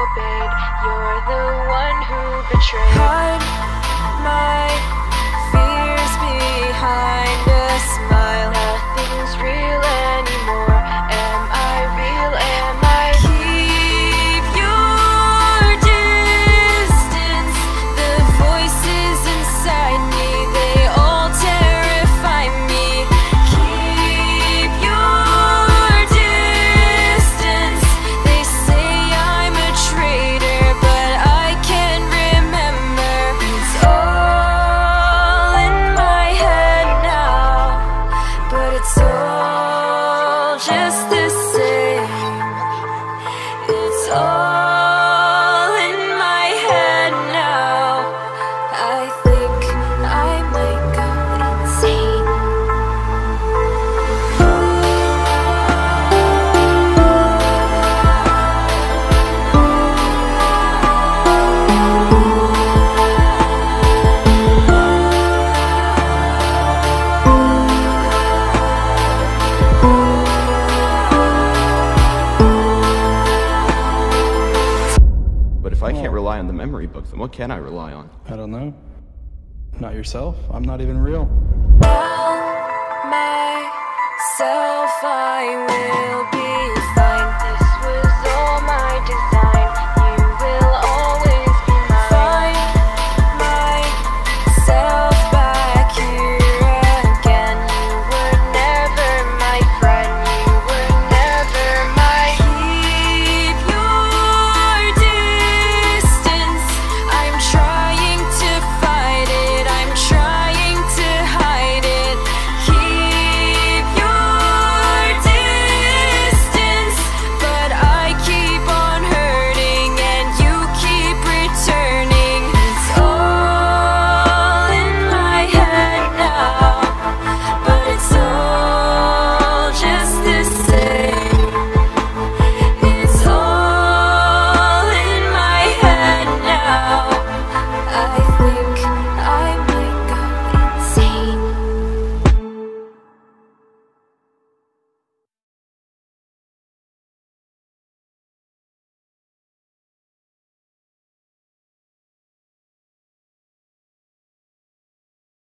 obeyed. You're the one who betrayed. Hide my fears behind a smile. Nothing's real anymore. Am I real? Am I? Keep your distance. The voices inside me, they all terrify me. Keep your distance. They say I'm a traitor, but I can't remember. It's all in my head now, but it's all just the same. It's all in my head now. I think I might go insane. But if I can't rely on the memory book, then what can I rely on? I don't know. Not yourself. I'm not even real. Tell myself I will be